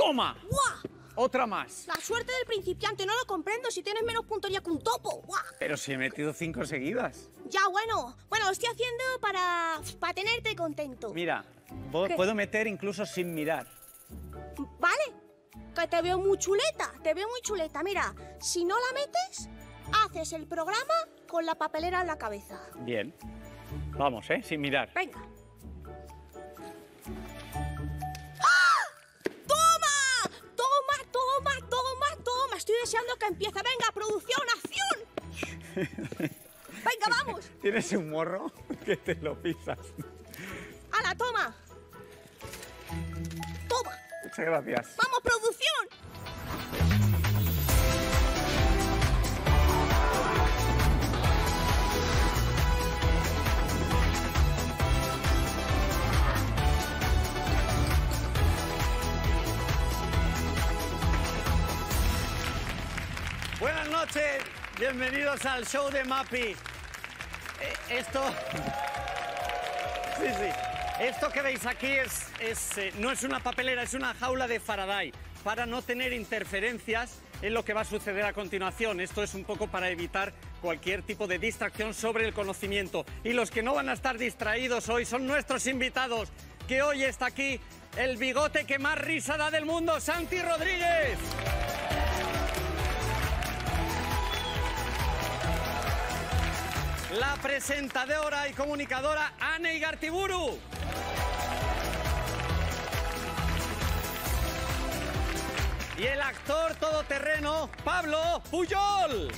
¡Toma! ¡Guau! Otra más. La suerte del principiante, no lo comprendo si tienes menos puntería que un topo. ¡Guau! Pero si he metido 5 seguidas. Ya, bueno, lo estoy haciendo para tenerte contento. Mira, ¿Qué? puedo meter incluso sin mirar. ¿Vale? Que te veo muy chuleta, Mira, si no la metes, haces el programa con la papelera en la cabeza. Bien. Vamos, sin mirar. Venga. ¡Ah! ¡Toma! ¡Toma, toma, toma, toma! Estoy deseando que empiece. Venga, producción, acción. Venga, vamos. Tienes un morro que te lo pisas. ¡Hala, toma! ¡Toma! Muchas gracias. ¡Vamos, producción! Buenas noches, bienvenidos al show de Mapi. Esto que veis aquí no es una papelera, es una jaula de Faraday para no tener interferencias en lo que va a suceder a continuación. Esto es un poco para evitar cualquier tipo de distracción sobre el conocimiento. Y los que no van a estar distraídos hoy son nuestros invitados, que hoy está aquí el bigote que más risa da del mundo, Santi Rodríguez. La presentadora y comunicadora Ane Igartiburu. Y el actor todoterreno Pablo Pujol.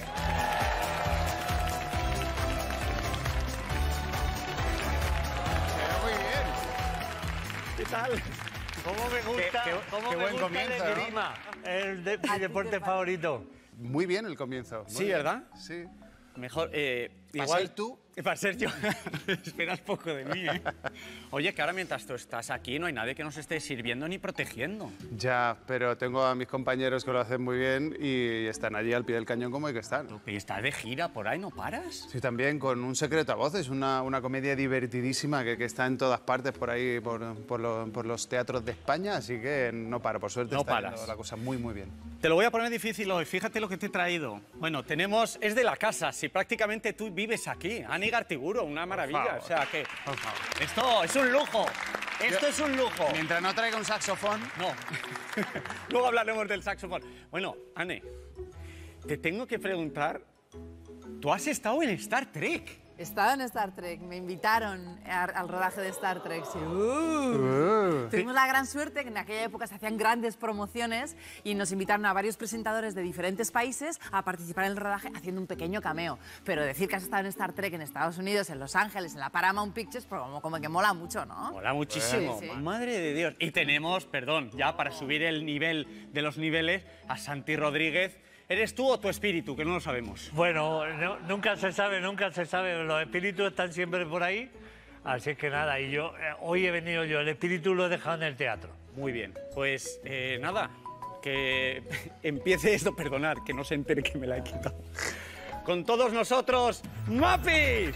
Muy bien. ¿Qué tal? ¿Cómo me gusta, qué buen comienzo, el esgrima? Mi deporte favorito. Muy bien el comienzo. Muy Sí, bien. ¿verdad? Sí. Mejor, ¿Para ser tú? Para ser yo. Esperas poco de mí, ¿eh? Oye, que ahora mientras tú estás aquí no hay nadie que nos esté sirviendo ni protegiendo. Ya, pero tengo a mis compañeros que lo hacen muy bien y están allí al pie del cañón como hay que estar. Y estás de gira por ahí, ¿no paras? Sí, también con Un secreto a voces, una comedia divertidísima que está en todas partes por ahí, por los teatros de España, así que no paro, por suerte No está paras. yendo la cosa muy, muy bien. Te lo voy a poner difícil hoy, fíjate lo que te he traído. Bueno, es de la casa, si prácticamente tú vives aquí. Ane Igartiburu, una maravilla. favor. O sea que Por favor. esto es un lujo. Esto es un lujo. Mientras no traiga un saxofón... No. Luego hablaremos del saxofón. Bueno, Ane, te tengo que preguntar, ¿tú has estado en Star Trek? He estado en Star Trek, me invitaron al rodaje de Star Trek. Sí. Tuvimos la gran suerte que en aquella época se hacían grandes promociones y nos invitaron a varios presentadores de diferentes países a participar en el rodaje haciendo un pequeño cameo. Pero decir que has estado en Star Trek en Estados Unidos, en Los Ángeles, en la Paramount Pictures, pues como que mola mucho, ¿no? Mola muchísimo. Sí, sí. Madre de Dios. Y tenemos, perdón, ya para subir el nivel de los niveles, a Santi Rodríguez. ¿Eres tú o tu espíritu? Que no lo sabemos. Bueno, nunca se sabe. Los espíritus están siempre por ahí. Así que nada, y yo hoy he venido yo. El espíritu lo he dejado en el teatro. Muy bien. Pues nada, que empiece esto. Perdonad, que no se entere que me la he quitado. Con todos nosotros, ¡Mapi!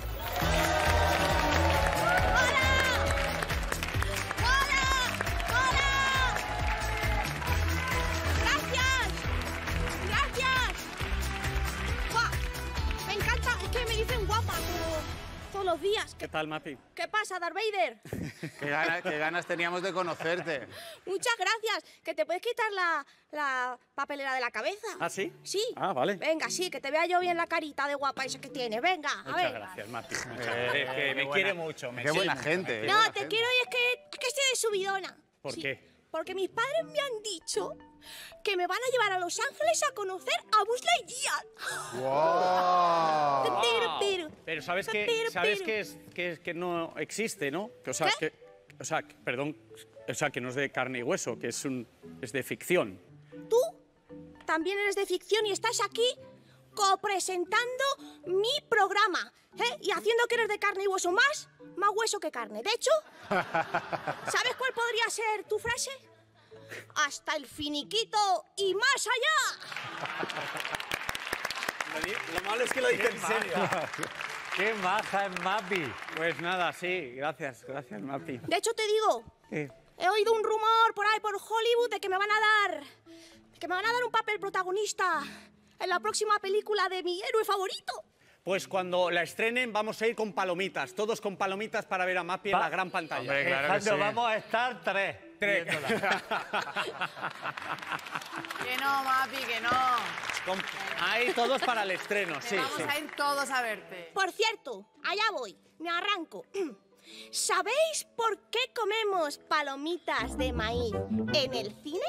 Los días. ¿Qué tal, Mapi? ¿Qué pasa, Darth Vader? Qué ganas teníamos de conocerte. Muchas gracias. Que te puedes quitar la papelera de la cabeza. ¿Ah, sí? Sí. Ah, vale. Venga, sí, que te vea yo bien la carita de guapa esa que tienes. Venga, a Muchas ver. gracias, Mapi. Que me quiere mucho. Qué buena gente. No, te quiero y es que estoy de subidona. ¿Por Sí, qué? Porque mis padres me han dicho que me van a llevar a Los Ángeles a conocer a Buzz Lightyear. ¡Wow! Pero sabes que no existe, ¿no? Que no es de carne y hueso, que es de ficción. Tú también eres de ficción y estás aquí copresentando mi programa, ¿eh? Y haciendo que eres de carne y hueso, más hueso que carne. De hecho, ¿sabes cuál podría ser tu frase? Hasta el finiquito y más allá. Lo malo es que lo dice en serio. ¡Qué maja es Mapi! Pues nada, sí, gracias, Mapi. De hecho, te digo, ¿Qué? He oído un rumor por ahí por Hollywood de que me van a dar un papel protagonista en la próxima película de mi héroe favorito. Pues cuando la estrenen vamos a ir con palomitas, todos con palomitas para ver a Mapi en la gran pantalla. Hombre, claro que Alejandro, sí. vamos a estar tres. Tres. viéndola. Que no, Mapi, que no. Ahí todos para el estreno, Que sí. vamos sí. a ir todos a verte. Por cierto, allá voy, me arranco. ¿Sabéis por qué comemos palomitas de maíz en el cine?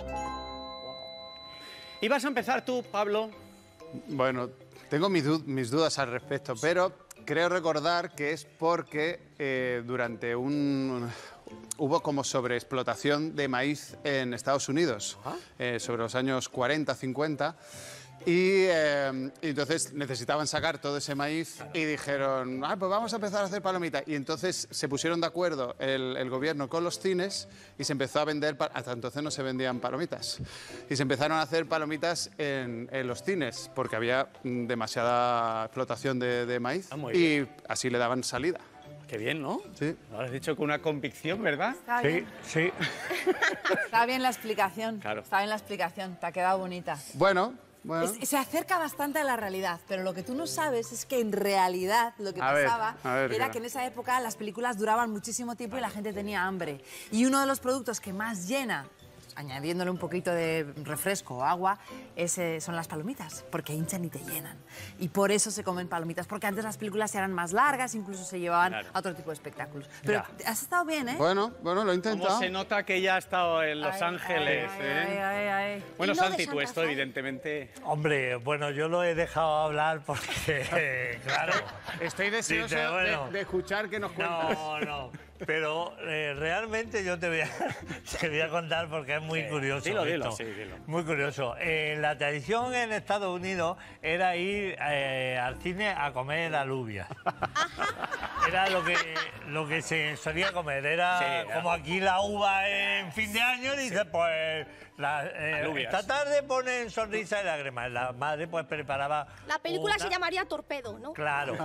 ¿Y vas a empezar tú, Pablo? Bueno, tengo mis dudas al respecto, pero creo recordar que es porque durante hubo como sobreexplotación de maíz en Estados Unidos, sobre los años 40, 50, y entonces necesitaban sacar todo ese maíz y dijeron, pues vamos a empezar a hacer palomitas. Y entonces se pusieron de acuerdo el gobierno con los cines y se empezó a vender, hasta entonces no se vendían palomitas, y se empezaron a hacer palomitas en los cines porque había demasiada explotación de maíz muy y así le daban salida. Qué bien, ¿no? Sí. Lo has dicho con una convicción, ¿verdad? Está Sí, bien. sí. Está bien la explicación. Claro. Está bien la explicación. Te ha quedado bonita. Bueno. Se acerca bastante a la realidad, pero lo que tú no sabes es que en realidad lo que A ver, pasaba era claro. que en esa época las películas duraban muchísimo tiempo y la gente tenía hambre. Y uno de los productos que más llena, añadiéndole un poquito de refresco o agua, son las palomitas, porque hinchan y te llenan. Y por eso se comen palomitas, porque antes las películas eran más largas, incluso se llevaban a otro tipo de espectáculos. Pero has estado bien, ¿eh? Bueno, lo he ¿Cómo intentado. se nota que ya ha estado en Los Ay, Ángeles? ay, ¿eh? ay, ay, ay. Bueno, Y no de Santi, tú Santa esto Fe. evidentemente... Hombre, bueno, yo lo he dejado hablar porque, claro... Estoy deseoso Dice, bueno, de escuchar que nos cuentas. No, pero realmente yo te voy a contar porque es muy curioso. Dilo, esto. sí, dilo. Muy curioso. La tradición en Estados Unidos era ir al cine a comer alubias. Era lo que se solía comer. Era Sí, como aquí la uva en fin de año, dice, pues Alubias. esta tarde ponen sonrisa y lágrimas. La madre pues preparaba... La película se una- llamaría Torpedo, ¿no? Claro.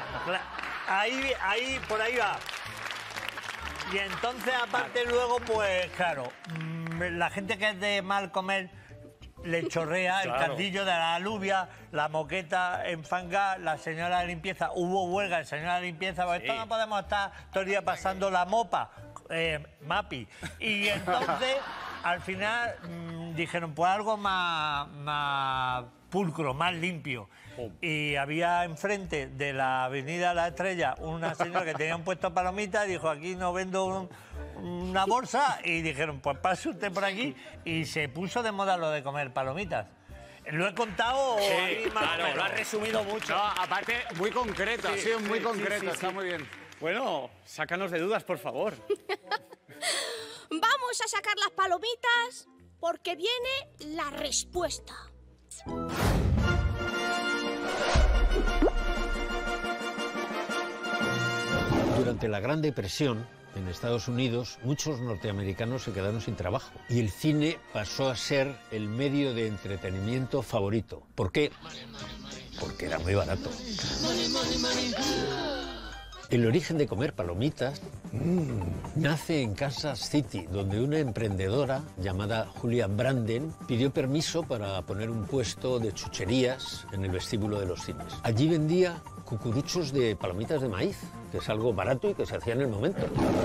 Por ahí va. Y entonces, aparte, luego, pues, claro, la gente que es de mal comer le chorrea el Claro. caldillo de la alubia, la moqueta enfangada, la señora de limpieza. Hubo huelga de señora de limpieza, pues esto no podemos estar todo el día pasando la mopa, Mapi. Y entonces, al final, dijeron, pues algo más pulcro, más limpio. Y había enfrente de la avenida La Estrella una señora que tenía un puesto de palomitas, dijo, aquí no vendo una bolsa, y dijeron, pues pase usted por aquí, y se puso de moda lo de comer palomitas. Lo he contado ahí más o claro, menos. lo has resumido mucho. No, aparte, muy concreto, ha sido muy sí, concreto, sí, está sí. muy bien. Bueno, sácanos de dudas, por favor. Vamos a sacar las palomitas porque viene la respuesta. Durante la Gran Depresión, en Estados Unidos, muchos norteamericanos se quedaron sin trabajo y el cine pasó a ser el medio de entretenimiento favorito. ¿Por qué? Porque era muy barato. El origen de comer palomitas nace en Kansas City, donde una emprendedora llamada Julia Branden pidió permiso para poner un puesto de chucherías en el vestíbulo de los cines. Allí vendía cucuruchos de palomitas de maíz, que es algo barato y que se hacía en el momento.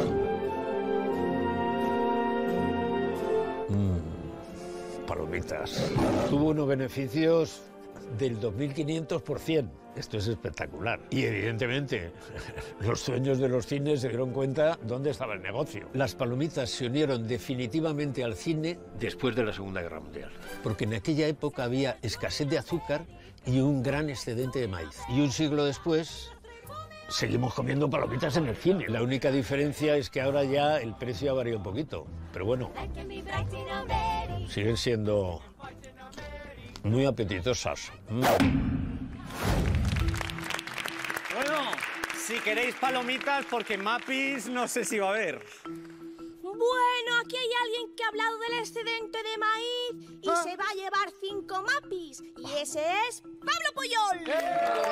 Palomitas. Tuvo unos beneficios del 2.500%. Esto es espectacular. Y evidentemente, los dueños de los cines se dieron cuenta dónde estaba el negocio. Las palomitas se unieron definitivamente al cine después de la Segunda Guerra Mundial. Porque en aquella época había escasez de azúcar y un gran excedente de maíz. Y un siglo después, seguimos comiendo palomitas en el cine. La única diferencia es que ahora ya el precio ha variado un poquito. Pero bueno, siguen siendo muy apetitosas. Bueno, si queréis palomitas, porque Mapis no sé si va a haber. Bueno, aquí hay alguien que ha hablado del excedente de maíz y se va a llevar 5 mapis. Y ese es Pablo Puyol.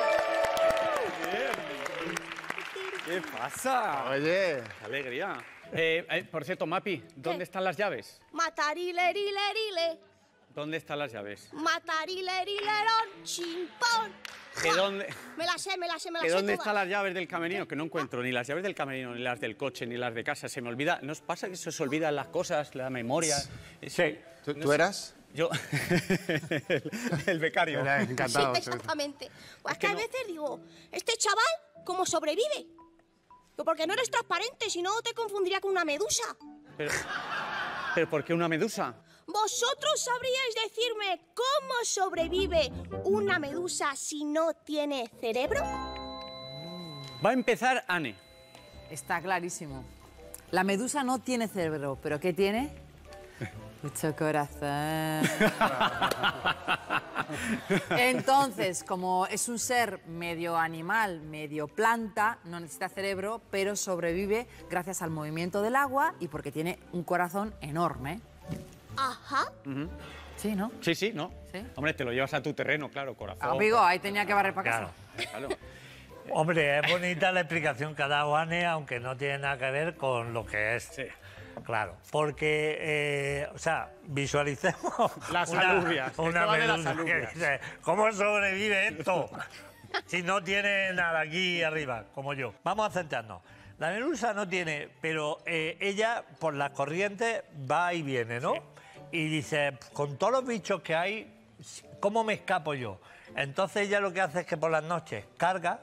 ¿Qué pasa? Oye, ¡Qué alegría! Por cierto, Mapi, ¿dónde están las llaves? Matarilerile. ¿Dónde están las llaves? Matarilerilerón, chimpón. ¿Que dónde, Me las sé ¿que dónde todas. están las llaves del camerino? Que no encuentro ni las llaves del camerino, ni las del coche, ni las de casa. Se me olvida. ¿No os pasa que se os olvidan las cosas, la memoria? Sí. ¿Tú eras? Yo, el becario. Encantado. Sí, exactamente. Pues Es que que a no. veces digo, ¿este chaval cómo sobrevive? Pues porque no eres transparente, si no te confundiría con una medusa. ¿Pero por qué una medusa? ¿Vosotros sabríais decirme cómo sobrevive una medusa si no tiene cerebro? Va a empezar Anne. Está clarísimo. La medusa no tiene cerebro, ¿pero qué tiene? Mucho corazón. Entonces, como es un ser medio animal, medio planta, no necesita cerebro, pero sobrevive gracias al movimiento del agua y porque tiene un corazón enorme. Ajá. Sí, ¿no? Sí, sí, ¿no? Sí. Hombre, te lo llevas a tu terreno, claro, corazón. Amigo, ahí tenía que barrer para casa. Claro. Claro. Hombre, es bonita la explicación que ha dado Anne, aunque no tiene nada que ver con lo que es. Sí. Claro, porque, o sea, visualicemos Las alubias. una Esto va de las medusa que alubias. dice, ¿cómo sobrevive esto? Si no tiene nada aquí arriba, como yo. Vamos a centrarnos. La medusa no tiene, pero ella, por las corrientes, va y viene, ¿no? Y dice, con todos los bichos que hay, ¿cómo me escapo yo? Entonces ella lo que hace es que por las noches carga,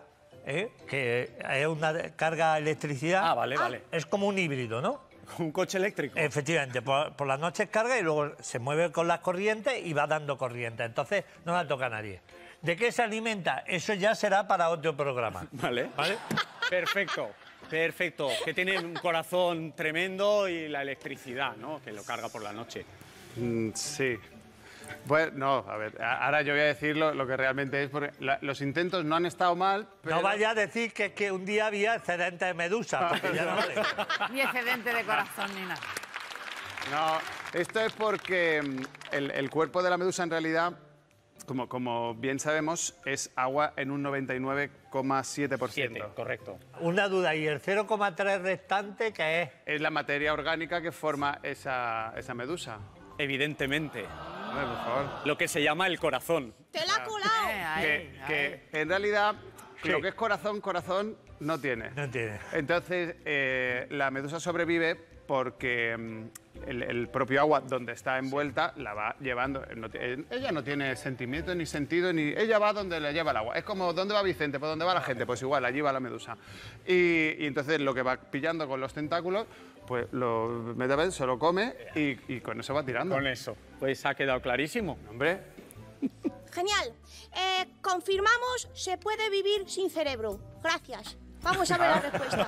que es una carga electricidad. Ah, vale, vale. Es como un híbrido, ¿no? Un coche eléctrico. Efectivamente, por las noches carga y luego se mueve con las corrientes y va dando corriente. Entonces no la toca a nadie. ¿De qué se alimenta? Eso ya será para otro programa. Vale. ¿Vale? Perfecto. Perfecto. Que tiene un corazón tremendo y la electricidad, ¿no? Que lo carga por la noche. Sí. Bueno, no, a ver, ahora yo voy a decir lo que realmente es, porque los intentos no han estado mal, pero... No vaya a decir que es que un día había excedente de medusa, porque ya no vale. Ni excedente de corazón ni nada. No, esto es porque el cuerpo de la medusa en realidad, como bien sabemos, es agua en un 99,7%. 7, correcto. Una duda, ¿y el 0,3 restante qué es? Es la materia orgánica que forma esa medusa. Evidentemente. Hombre, por favor. Lo que se llama el corazón. ¡Te la ha colado! Que en realidad lo que es corazón no tiene. No tiene. Entonces, la medusa sobrevive porque el propio agua donde está envuelta la va llevando. Ella no tiene sentimiento ni sentido, ni ella va donde le lleva el agua. Es como, ¿dónde va Vicente? ¿Por dónde va la gente? Pues igual, allí va la medusa. Y entonces lo que va pillando con los tentáculos, pues lo mete, se lo come y con eso va tirando. Con eso. Pues ha quedado clarísimo. Hombre, Genial. Confirmamos, se puede vivir sin cerebro. Gracias. Vamos a ver la respuesta.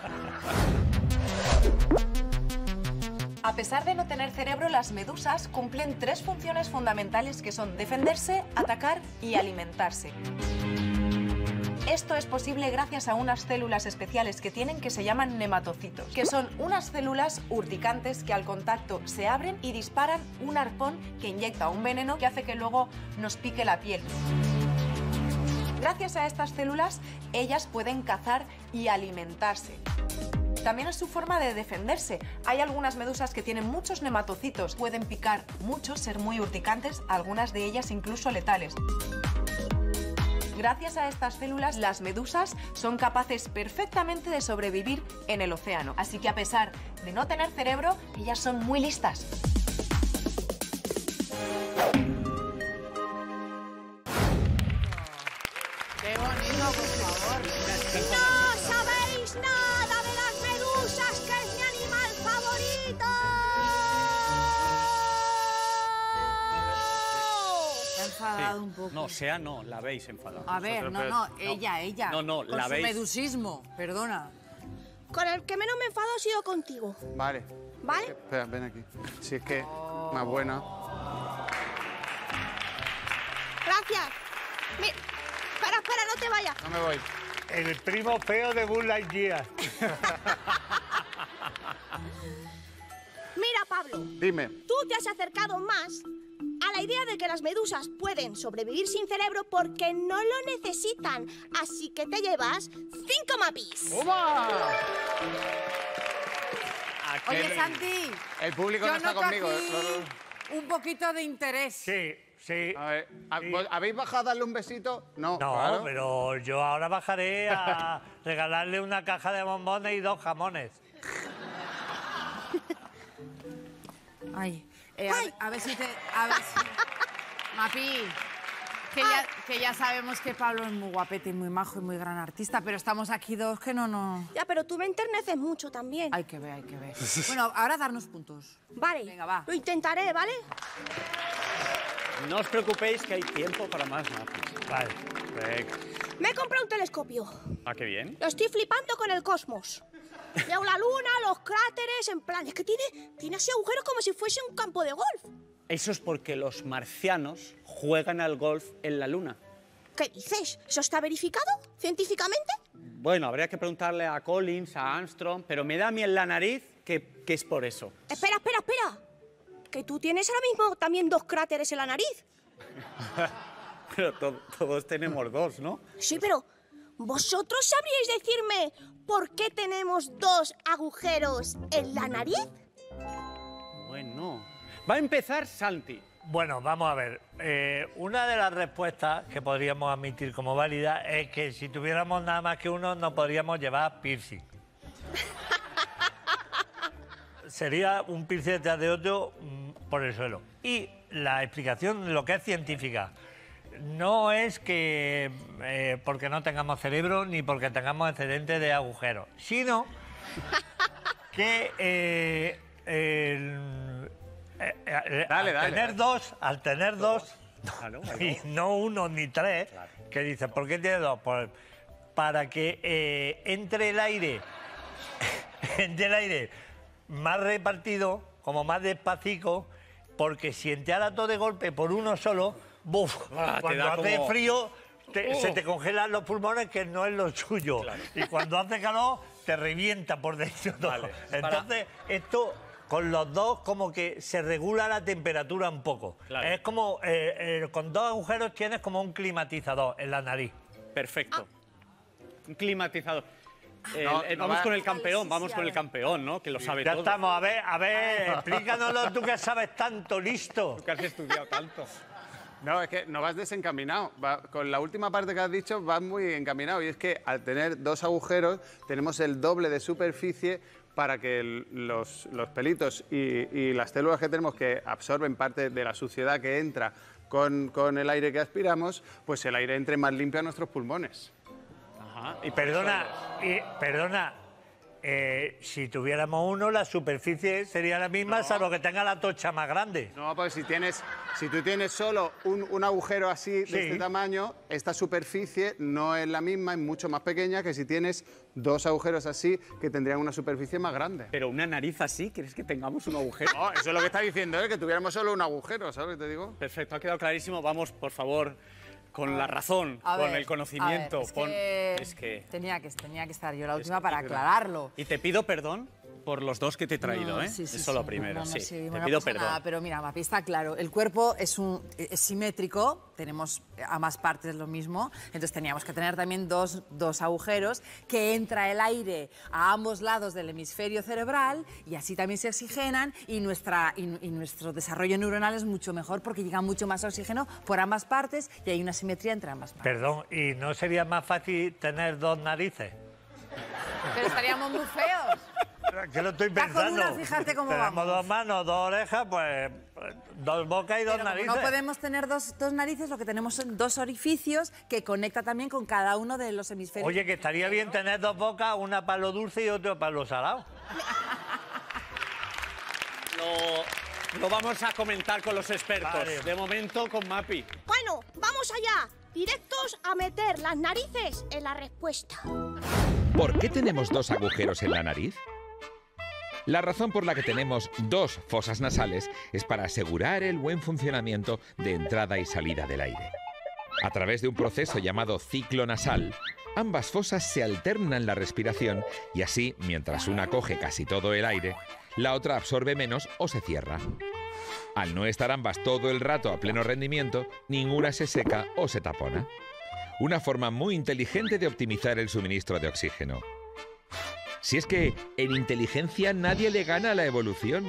A pesar de no tener cerebro, las medusas cumplen 3 funciones fundamentales que son defenderse, atacar y alimentarse. Esto es posible gracias a unas células especiales que tienen que se llaman nematocitos, que son unas células urticantes que al contacto se abren y disparan un arpón que inyecta un veneno que hace que luego nos pique la piel. Gracias a estas células, ellas pueden cazar y alimentarse. También es su forma de defenderse. Hay algunas medusas que tienen muchos nematocitos, pueden picar mucho, ser muy urticantes, algunas de ellas incluso letales. Gracias a estas células, las medusas son capaces perfectamente de sobrevivir en el océano. Así que a pesar de no tener cerebro, ellas son muy listas. Qué bonito, por favor. ¡No sabéis nada de las medusas, que es mi animal favorito! Se ha enfadado un poco. No, sea no, la veis enfadada. A ver, no, ella. No, con la su veis. medusismo, perdona. Con el que menos me enfado ha sido contigo. vale. ¿Vale? Espera, ven aquí. Si es que más buena. Gracias. Espera, no te vayas. No me voy. El primo feo de Buzz Lightyear. Mira, Pablo, Dime. tú te has acercado más a la idea de que las medusas pueden sobrevivir sin cerebro porque no lo necesitan. Así que te llevas 5 mapis. ¡Toma! Oye, Santi. El público no está noto conmigo. aquí un poquito de interés. Sí, sí. A ver, Sí. ¿habéis bajado a darle un besito? No, No, claro. pero yo ahora bajaré a regalarle una caja de bombones y 2 jamones. Ay, a ver si te... Mapi, que ya sabemos que Pablo es muy guapete y muy majo y muy gran artista, pero estamos aquí dos que no... Ya, pero tú me enterneces mucho también. Hay que ver, hay que ver. Bueno, ahora darnos puntos. Vale, Venga, va. lo intentaré, ¿vale? No os preocupéis que hay tiempo para más mapis. Vale. Perfecto. Me he comprado un telescopio. Ah, qué bien. Lo estoy flipando con el cosmos. Veo la luna, los cráteres, en plan... Es que tiene así agujeros como si fuese un campo de golf. Eso es porque los marcianos juegan al golf en la luna. ¿Qué dices? ¿Eso está verificado científicamente? Bueno, habría que preguntarle a Collins, a Armstrong, pero me da a mí en la nariz que es por eso. Espera. Que tú tienes ahora mismo también 2 cráteres en la nariz. Pero todos tenemos 2, ¿no? Sí, pero ¿vosotros sabríais decirme por qué tenemos 2 agujeros en la nariz? Bueno. Va a empezar Santi. Bueno, vamos a ver. Una de las respuestas que podríamos admitir como válida es que si tuviéramos nada más que uno, no podríamos llevar piercing. Sería un piercing detrás de otro por el suelo. Y la explicación de lo que es científica no es que porque no tengamos cerebro ni porque tengamos excedente de agujeros, sino que al tener dos, Claro, y no 1 ni 3, que dice, ¿por qué tiene 2? Pues para que entre el aire más repartido, como más despacito, porque si entrara todo de golpe por uno solo, ¡buf! Cuando hace frío se te congelan los pulmones, que no es lo suyo. Claro. Y cuando hace calor, te revienta por dentro todo. Vale, Entonces, esto... Con los dos como que se regula la temperatura un poco. Claro. Es como, con 2 agujeros tienes como un climatizador en la nariz. Perfecto. Un climatizador. No vamos va- con el campeón, ¿no? Que lo sabe Ya todo. estamos, a ver, explícanoslo tú que sabes tanto, listo. Tú que has estudiado tanto. No, es que no vas desencaminado. Con la última parte que has dicho vas muy encaminado. Y es que al tener 2 agujeros tenemos el doble de superficie para que los pelitos y las células que tenemos que absorben parte de la suciedad que entra con el aire que aspiramos, pues el aire entre más limpio a nuestros pulmones. Ajá. Y perdona, si tuviéramos uno, la superficie sería la misma, salvo que tenga la tocha más grande. No, pues si tú tienes solo un agujero así de Sí. este tamaño, esta superficie no es la misma, es mucho más pequeña que si tienes 2 agujeros así que tendrían una superficie más grande. Pero una nariz así, ¿quieres que tengamos un agujero? No, eso es lo que está diciendo él, que tuviéramos solo un agujero, ¿sabes lo que te digo? Perfecto, ha quedado clarísimo. Vamos, por favor, con la razón, con el conocimiento. Es que tenía que estar yo la última para aclararlo. Y te pido perdón por los 2 que te he traído, ¿eh? Sí, Eso lo primero, sí. Te Te pido pasa perdón. nada, pero mira, Mapi, está claro. El cuerpo es simétrico, tenemos ambas partes lo mismo, entonces teníamos que tener también dos agujeros que entra el aire a ambos lados del hemisferio cerebral y así también se oxigenan y nuestro desarrollo neuronal es mucho mejor porque llega mucho más oxígeno por ambas partes y hay una simetría entre ambas partes. Perdón, ¿y no sería más fácil tener 2 narices? Pero estaríamos muy feos. Que lo estoy Ya con pensando. una, fíjate cómo Tenemos vamos. 2 manos, 2 orejas, pues 2 bocas y 2 Pero narices. no podemos tener dos narices, lo que tenemos son 2 orificios que conecta también con cada uno de los hemisferios. Oye, que estaría bien tener 2 bocas, una para lo dulce y otra para lo salado. Lo vamos a comentar con los expertos. Vale. De momento, con Mapi. Bueno, vamos allá. Directos a meter las narices en la respuesta. ¿Por qué tenemos 2 agujeros en la nariz? La razón por la que tenemos 2 fosas nasales es para asegurar el buen funcionamiento de entrada y salida del aire. A través de un proceso llamado ciclo nasal, ambas fosas se alternan la respiración y así, mientras una coge casi todo el aire, la otra absorbe menos o se cierra. Al no estar ambas todo el rato a pleno rendimiento, ninguna se seca o se tapona. Una forma muy inteligente de optimizar el suministro de oxígeno. Si es que en inteligencia nadie le gana a la evolución.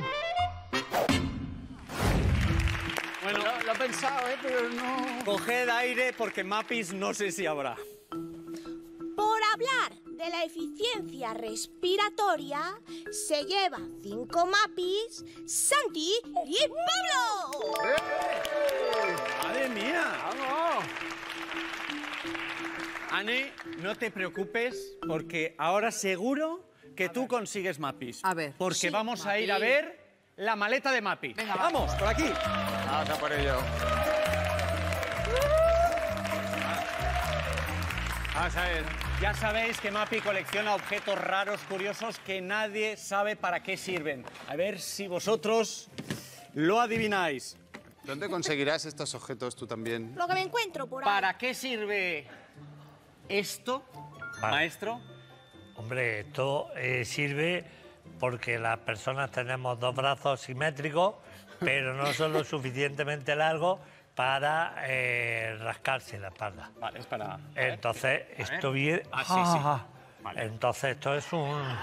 Bueno, Lo he pensado, pero no... coged aire porque Mapis no sé si habrá. Por hablar de la eficiencia respiratoria, se lleva 5 Mapis, Santi y Pablo. ¡Madre mía! ¡Vamos! Ane, no te preocupes porque ahora seguro que tú consigues Mapis. A ver. Porque Sí, vamos a ir a Mapi. ver la maleta de Mapi. Venga, va. Vamos, por aquí. Vamos a por ello. Vamos a ver. Ya sabéis que Mapi colecciona objetos raros, curiosos, que nadie sabe para qué sirven. A ver si vosotros lo adivináis. ¿Dónde conseguirás estos objetos tú también? Lo que me encuentro por ahí. ¿Para qué sirve esto, maestro? Hombre, esto sirve porque las personas tenemos 2 brazos simétricos, pero no son lo suficientemente largos para rascarse la espalda. Vale, es para... Entonces, esto viene... Ah, sí, sí. Vale. Entonces, esto es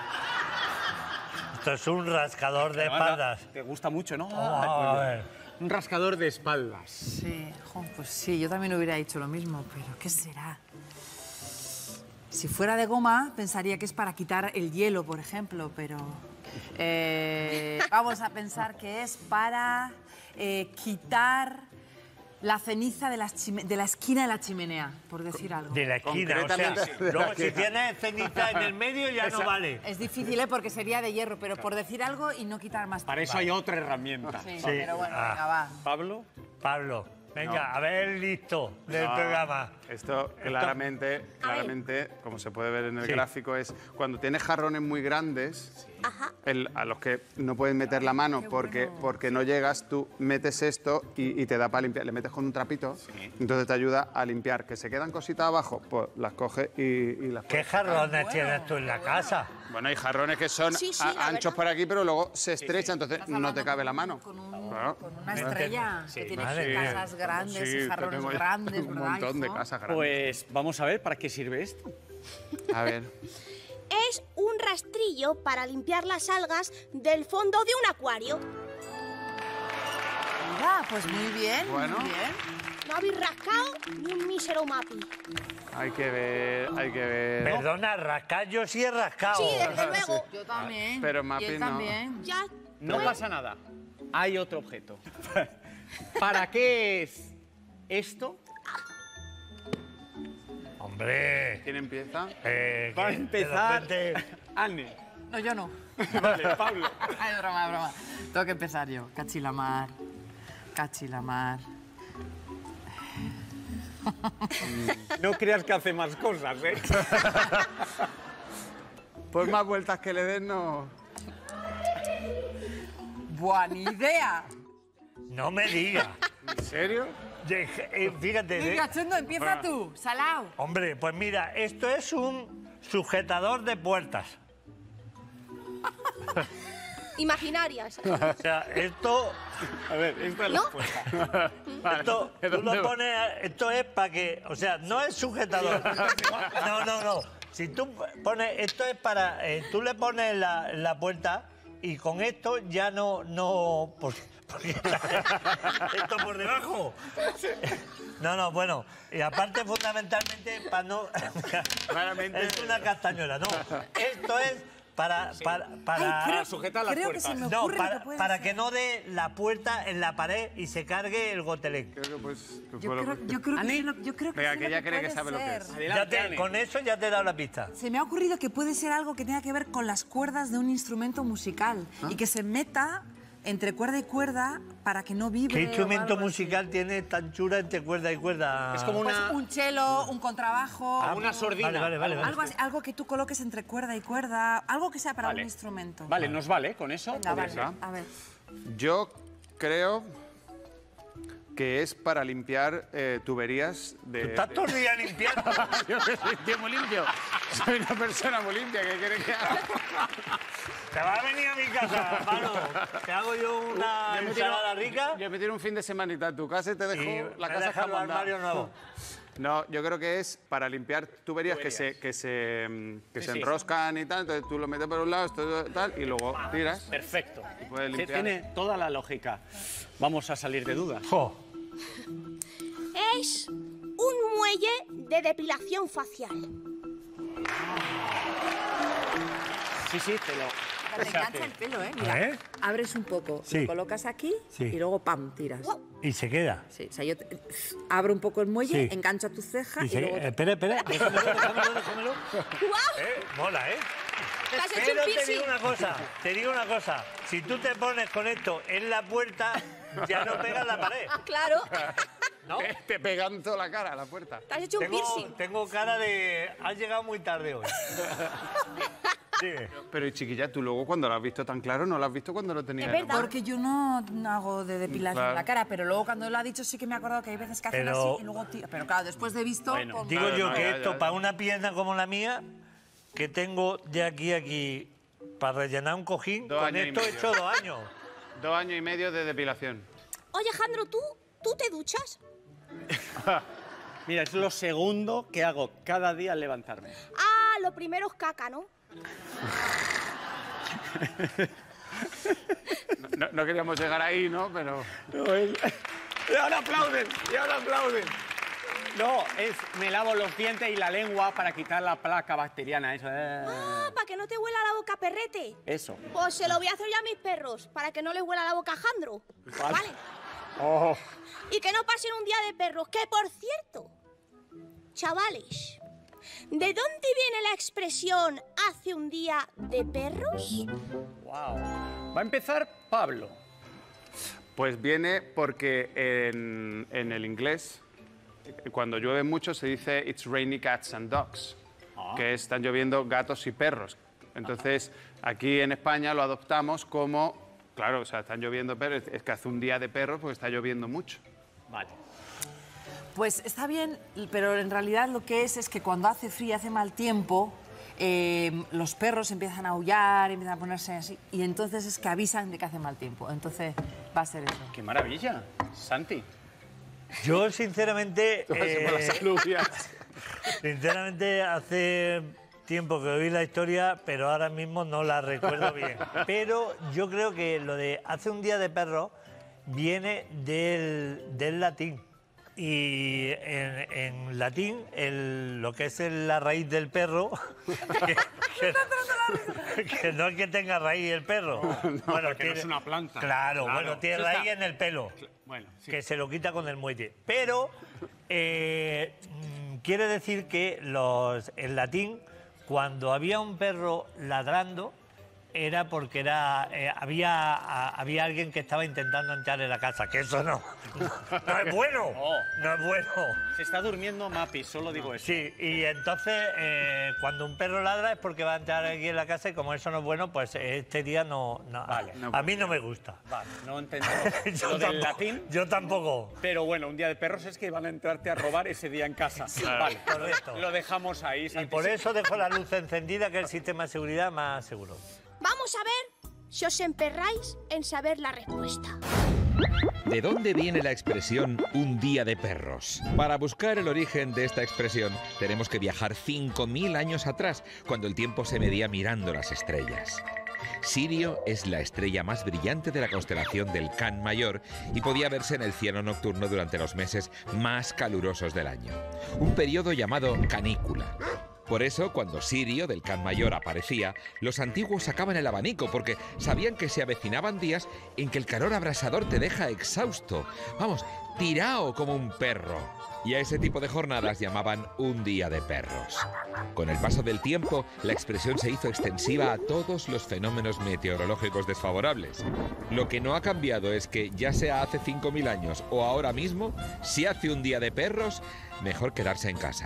un rascador de espaldas. Te gusta mucho, ¿no? A ver. Un rascador de espaldas. Sí, jo, pues sí, yo también hubiera dicho lo mismo, pero ¿qué será? Si fuera de goma, pensaría que es para quitar el hielo, por ejemplo, pero... vamos a pensar que es para quitar la ceniza de la esquina de la chimenea, por decir algo. De la esquina, o sea, Concretamente de la luego si esquina. tienes ceniza en el medio ya no vale. Es difícil, ¿eh? Porque sería de hierro, pero por decir algo y no quitar más... Para eso hay otra herramienta. Sí, Sí. pero bueno, Ah. venga, va. Pablo. Pablo, venga, a ver listo del programa. Esto claramente, como se puede ver en el Sí. gráfico, es cuando tienes jarrones muy grandes, Ajá. a los que no puedes meter la mano porque no llegas, tú metes esto y te da para limpiar. Le metes con un trapito, entonces te ayuda a limpiar. Que se quedan cositas abajo, pues las coges y las ¿Qué puedes. jarrones tienes tú en la casa? Bueno, hay jarrones que son Sí, sí, la anchos verdad. por aquí, pero luego se estrechan, entonces Estás no te hablando cabe la mano. Con Claro. una estrella Sí, que tiene madre mía. casas grandes Sí, y jarrones tengo ya grandes, un ¿verdad, montón de hijo? casas grandes. Pues vamos a ver para qué sirve esto. A ver. Es un rastrillo para limpiar las algas del fondo de un acuario. Mira, pues muy bien, Bueno. muy bien. No habéis rascado ni un mísero Mapi. Hay que ver, hay que ver. Perdona, rascar yo sí he rascado. Sí, desde luego. Yo también. Pero y Mapi él no. también. Ya. No pasa nada. Hay otro objeto. ¿Para qué es esto? Hombre. ¿Quién empieza? Va a que de empezar repente- Anne. No, yo no. Vale, Pablo. Ay, broma, broma. Tengo que empezar yo. Cachilamar. Cachilamar. No creas que hace más cosas, ¿eh? Por más vueltas que le den, no. Buena idea. No me digas. ¿En serio? Fíjate. Venga, Chondo, empieza tú. Salao. Hombre, pues mira, esto es un sujetador de puertas. Imaginarias. O sea, esto, A ver, esta es la ¿No? respuesta. esto, ¿de tú dónde lo va? pones, esto es para que, o sea, no es sujetador. No. Si tú pones, esto es para, tú le pones la puerta y con esto ya no, porque esto por debajo. No, bueno, y aparte fundamentalmente para no, Claramente. es una castañuela, no, esto es para sujetar las creo que puertas. se me no, ocurre lo que puede para ser. que no dé la puerta en la pared y se cargue el gotelén. Creo que pues. que Yo fue lo creo, que- yo creo que, ¿Ani? sé lo- yo creo que Venga, sé que lo ella cree que puede sabe lo que es. ser. Adelante, Anne. Con eso ya te he dado la pista. Se me ha ocurrido que puede ser algo que tenga que ver con las cuerdas de un instrumento musical y que se meta entre cuerda y cuerda para que no vibre. ¿Qué o instrumento algo así. musical tiene tan chula entre cuerda y cuerda? Es como Pues una, un cello, un contrabajo. una sordina. Vale. Algo que tú coloques entre cuerda y cuerda, algo que sea para Vale. un instrumento. Vale, nos vale con eso. Venga, Podría vale. ser. A ver. Yo creo que es para limpiar tuberías de. Estás todo el día limpiando. Yo que soy tío muy limpio. Soy una persona muy limpia. ¿Qué quieres que haga? Te vas a venir a mi casa, Pablo. Te hago yo una ensalada rica Yo me tiro un fin de semanita a tu casa y te y dejo la me casa dejas los jamondada. armarios nuevos. No, yo creo que es para limpiar tuberías que se enroscan y tal, entonces tú lo metes por un lado, esto tal, y luego tiras. Perfecto. Y puedes limpiar. Tiene toda la lógica. Vamos a salir de dudas. Jo. Es un muelle de depilación facial. Sí, te lo... Te engancha el pelo, ¿eh? Mira, ¿Eh? abres un poco, Sí. lo colocas aquí Sí. y luego ¡pam! Tiras. Y se queda. Sí, o sea, yo abro un poco el muelle, Sí. engancho tu ceja Y y, se... luego... Espera. Déjamelo. ¡Guau! Mola, ¿eh? ¿Te has hecho Pero un te piercing? digo una cosa. Si tú te pones con esto en la puerta, ya no pegas la pared. Claro. ¿No? Te pegan toda la cara a la puerta. ¿Te has hecho un piercing? Tengo cara de... Has llegado muy tarde hoy. Dime. Pero y chiquilla, tú luego cuando lo has visto tan claro, no lo has visto cuando lo tenías. Es verdad. Porque yo no hago de depilación Claro. en la cara, pero luego cuando lo ha dicho sí que me he acordado que hay veces que hacen Pero- así y luego tira. Pero claro, después de visto... Bueno, pues, Digo Claro, yo no, que ya, esto, ya. para una pierna como la mía, que tengo de aquí a aquí, para rellenar un cojín, 2 con años y esto he medio. hecho 2 años. 2 años y medio de depilación. Oye, Jandro, ¿tú te duchas? Mira, es lo segundo que hago cada día al levantarme. Ah, lo primero es caca, ¿no? No queríamos llegar ahí, ¿no? Pero... Y ahora aplauden. No, me lavo los dientes y la lengua para quitar la placa bacteriana. Eso. Ah, para que no te huela la boca, perrete. Eso. Pues se lo voy a hacer yo a mis perros, para que no les huela la boca a Jandro. ¿Vale? Oh. Y que no pasen un día de perros. Que, por cierto, chavales, ¿de dónde viene la expresión hace un día de perros? Wow. Va a empezar Pablo. Pues viene porque en el inglés, cuando llueve mucho, se dice it's rainy cats and dogs, que están lloviendo gatos y perros. Entonces, aquí en España lo adoptamos como, claro, o sea, están lloviendo perros, es que hace un día de perros porque está lloviendo mucho. Vale. Pues está bien, pero en realidad lo que es que cuando hace frío, hace mal tiempo, los perros empiezan a aullar, empiezan a ponerse así, y entonces es que avisan de que hace mal tiempo. Entonces va a ser eso. Qué maravilla, Santi. Yo, sinceramente... Por las alubias. Sinceramente, hace tiempo que oí la historia, pero ahora mismo no la recuerdo bien. Pero yo creo que lo de hace un día de perro viene del latín. Y en latín, lo que es la raíz del perro, que no es que tenga raíz el perro. Bueno, porque no es una planta. Claro, Claro. bueno, tiene Eso raíz está. en el pelo. Bueno, sí. Que se lo quita con el muelle. Pero quiere decir que en latín, cuando había un perro ladrando, era porque había alguien que estaba intentando entrar en la casa, que eso no es bueno, no es bueno. Se está durmiendo Mapi, solo digo eso. Sí, y entonces cuando un perro ladra es porque va a entrar aquí en la casa y como eso no es bueno, pues este día no. Vale. A mí no me gusta. Vale, no entiendo Yo lo del tampoco- latín, Yo tampoco. pero bueno, un día de perros es que van a entrarte a robar ese día en casa. Vale, correcto. lo dejamos ahí. Y Santi. por eso dejo la luz encendida, que es el sistema de seguridad más seguro. Vamos a ver si os emperráis en saber la respuesta. ¿De dónde viene la expresión un día de perros? Para buscar el origen de esta expresión tenemos que viajar 5.000 años atrás, cuando el tiempo se medía mirando las estrellas. Sirio es la estrella más brillante de la constelación del Can Mayor y podía verse en el cielo nocturno durante los meses más calurosos del año, un periodo llamado canícula. Por eso, cuando Sirio del Can Mayor aparecía, los antiguos sacaban el abanico porque sabían que se avecinaban días en que el calor abrasador te deja exhausto. Vamos, tirao como un perro. Y a ese tipo de jornadas llamaban un día de perros. Con el paso del tiempo, la expresión se hizo extensiva a todos los fenómenos meteorológicos desfavorables. Lo que no ha cambiado es que, ya sea hace 5.000 años o ahora mismo, si hace un día de perros, mejor quedarse en casa.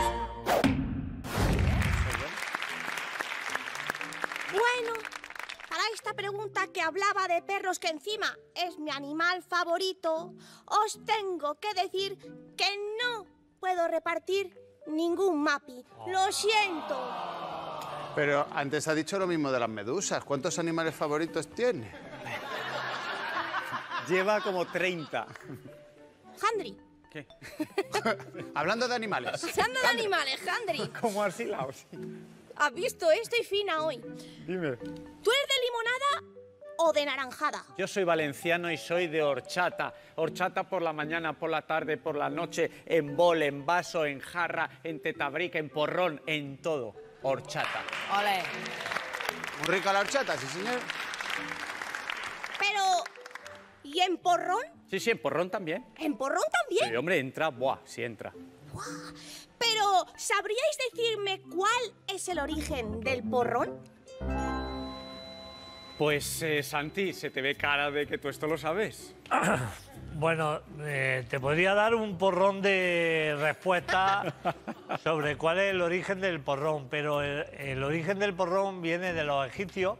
Bueno, para esta pregunta que hablaba de perros, que encima es mi animal favorito, os tengo que decir que no puedo repartir ningún Mapi. Lo siento. Pero antes ha dicho lo mismo de las medusas. ¿Cuántos animales favoritos tiene? Lleva como 30. Jandri, ¿Qué? Hablando de animales. Hablando de animales, Jandri. ¿Cómo has hilado? Sí. ¿Has visto? Estoy fina hoy. Dime. ¿Tú eres de limonada o de naranjada? Yo soy valenciano y soy de horchata. Horchata por la mañana, por la tarde, por la noche, en bol, en vaso, en jarra, en tetabrica, en porrón, en todo. Horchata. Ole. Muy rica la horchata, sí, señor. Pero... ¿y en porrón? Sí, sí, en porrón también. ¿En porrón también? Sí, hombre, entra, buah, sí entra. Pero, ¿sabríais decirme cuál es el origen del porrón? Pues, Santi, se te ve cara de que tú esto lo sabes. Bueno, te podría dar un porrón de respuesta sobre cuál es el origen del porrón, pero el origen del porrón viene de los egipcios,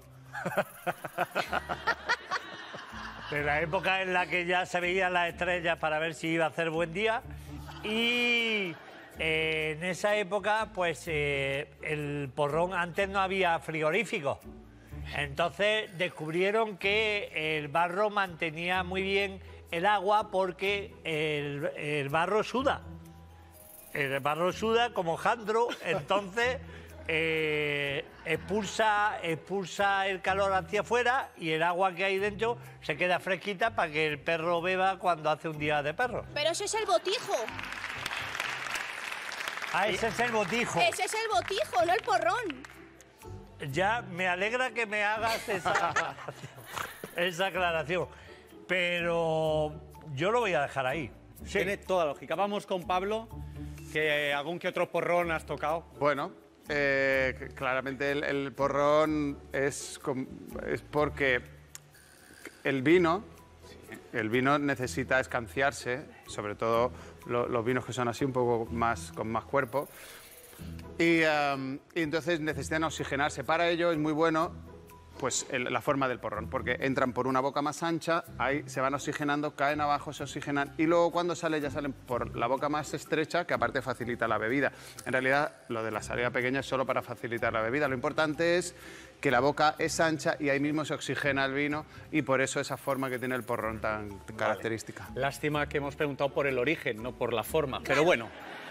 de la época en la que ya se veían las estrellas para ver si iba a hacer buen día, y en esa época, pues, el porrón, antes no había frigoríficos. Entonces descubrieron que el barro mantenía muy bien el agua porque el barro suda. El barro suda como jandro, entonces expulsa el calor hacia afuera y el agua que hay dentro se queda fresquita para que el perro beba cuando hace un día de perro. Pero ese es el botijo. Ah, ese es el botijo. Ese es el botijo, no el porrón. Ya, me alegra que me hagas esa aclaración, pero yo lo voy a dejar ahí. Sí. Tiene toda lógica. Vamos con Pablo, que algún que otro porrón has tocado. Bueno, claramente el porrón es porque el vino necesita escanciarse, sobre todo los vinos que son así un poco más con más cuerpo. Y entonces necesitan oxigenarse. Para ello es muy bueno pues, la forma del porrón, porque entran por una boca más ancha, ahí se van oxigenando, caen abajo, se oxigenan y luego cuando salen ya salen por la boca más estrecha, que aparte facilita la bebida. En realidad lo de la salida pequeña es solo para facilitar la bebida. Lo importante es que la boca es ancha y ahí mismo se oxigena el vino y por eso esa forma que tiene el porrón tan característica. Lástima que hemos preguntado por el origen, no por la forma, pero bueno.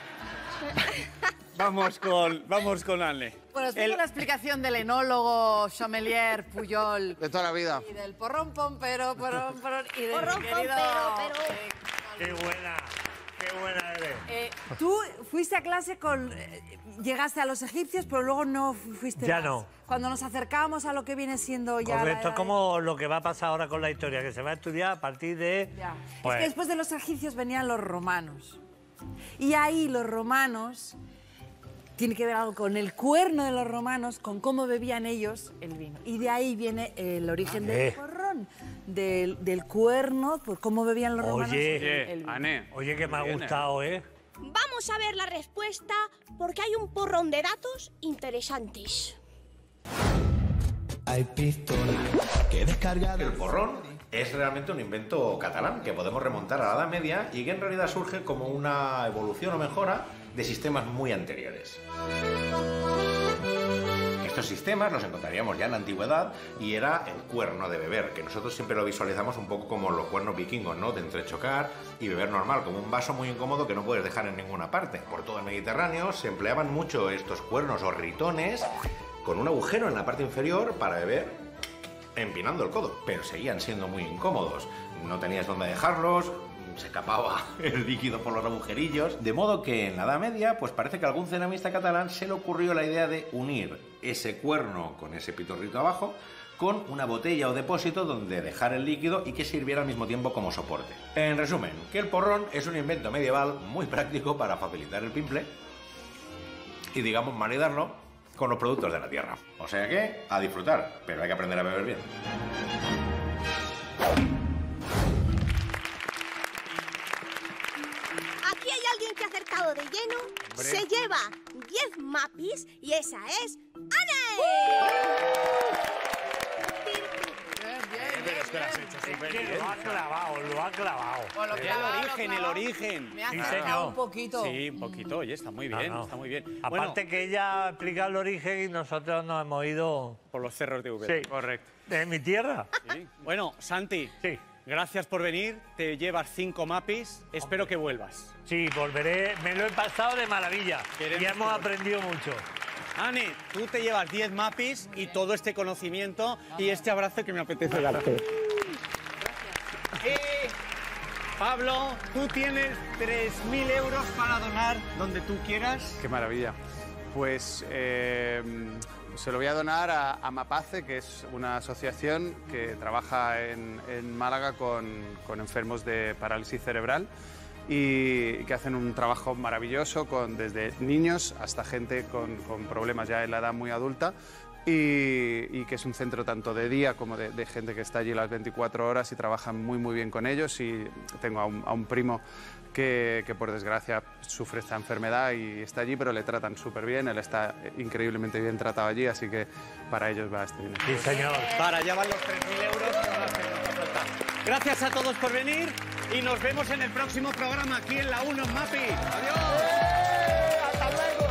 Vamos con Anne. Bueno, os tengo la explicación del enólogo, sommelier, Pujol. De toda la vida. Y del porrón pompero, porrón, y del Porrón querido... pompero, pero... Qué buena eres. Tú fuiste a clase con... llegaste a los egipcios, pero luego no fuiste Ya más. no. Cuando nos acercábamos a lo que viene siendo ya... Correcto, es como lo que va a pasar ahora con la historia, que se va a estudiar a partir de... Ya. Pues, Es que después de los egipcios venían los romanos. Y ahí los romanos... tiene que ver algo con el cuerno de los romanos, con cómo bebían ellos el vino. Y de ahí viene el origen del porrón, del cuerno, por cómo bebían los romanos el vino. Anne. Oye, que me ha gustado, ¿eh? Vamos a ver la respuesta porque hay un porrón de datos interesantes. Hay pistola que descargar. El porrón es realmente un invento catalán que podemos remontar a la Edad Media y que en realidad surge como una evolución o mejora de sistemas muy anteriores. Estos sistemas los encontraríamos ya en la antigüedad y era el cuerno de beber, que nosotros siempre lo visualizamos un poco como los cuernos vikingos, ¿no? De entrechocar y beber normal, como un vaso muy incómodo que no puedes dejar en ninguna parte. Por todo el Mediterráneo se empleaban mucho estos cuernos o ritones con un agujero en la parte inferior para beber empinando el codo, pero seguían siendo muy incómodos. No tenías dónde dejarlos, se escapaba el líquido por los agujerillos, de modo que en la Edad Media pues parece que a algún ceramista catalán se le ocurrió la idea de unir ese cuerno con ese pitorrito abajo con una botella o depósito donde dejar el líquido y que sirviera al mismo tiempo como soporte. En resumen, que el porrón es un invento medieval muy práctico para facilitar el pimple y, digamos, maridarlo con los productos de la tierra. O sea que, a disfrutar, pero hay que aprender a beber bien. Aquí hay alguien que ha acertado de lleno, se lleva 10 mapis y esa es Anne. Lo ha clavado. Bueno, El origen. Me ha Sí, acercado señor. un poquito. Sí, un poquito. Oye, está muy bien, No. está muy bien. Aparte que ella ha explicado el origen y nosotros nos hemos ido por los cerros de Úbeda. Sí. Correcto. de mi tierra. Sí. Bueno, Santi, Sí. gracias por venir. Te llevas 5 mapis. Espero que vuelvas. Sí, volveré. Me lo he pasado de maravilla. Y hemos aprendido mucho. Ane, tú te llevas 10 mapis y todo este conocimiento y este abrazo que me apetece darte. Pablo, tú tienes 3.000 euros para donar donde tú quieras. Qué maravilla. Pues se lo voy a donar a Mapace, que es una asociación que trabaja en Málaga con enfermos de parálisis cerebral y que hacen un trabajo maravilloso desde niños hasta gente con problemas ya en la edad muy adulta. Y que es un centro tanto de día como de gente que está allí las 24 horas y trabajan muy bien con ellos. Y tengo a un primo que por desgracia sufre esta enfermedad y está allí, pero le tratan súper bien. Él está increíblemente bien tratado allí, así que para ellos va este dinero. Sí, señor. Para allá van los 3.000 euros. Gracias a todos por venir y nos vemos en el próximo programa aquí en La 1 en Mapi. ¡Adiós! ¡Hasta luego!